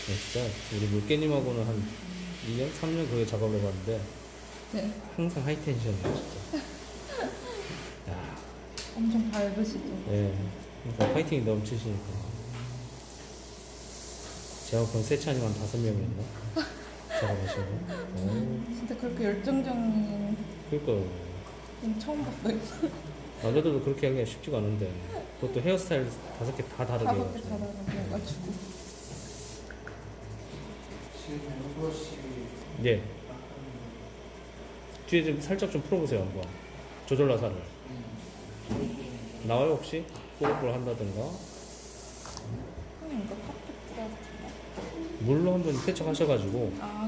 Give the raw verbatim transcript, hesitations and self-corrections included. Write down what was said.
네, 진짜 우리 물개님하고는 한 이 년, 삼 년 그게 작업을 해봤는데 네. 항상 하이텐션이에요, 진짜. 야, 엄청 밝으시죠? 예, 항상 파이팅이 넘치시니까. 제가 본 세찬이 한 다섯 명이었나? 작업하시는 거. 오, 진짜 그렇게 열정적인 그러니까 분 처음 봤어요. 남자들도 그렇게 하기가 쉽지가 않은데 그것도 헤어스타일 다섯 개 다 다르게 다섯 개 해가지고. 다 달아가지고. 지금 이것이 예. 뒤에 좀 살짝 좀 풀어보세요 한번. 조절 나사를. 나와요 혹시? 뽀글뽀글 한다든가 형님 이거 카페 뿌려. 물로 한번 세척하셔가지고 아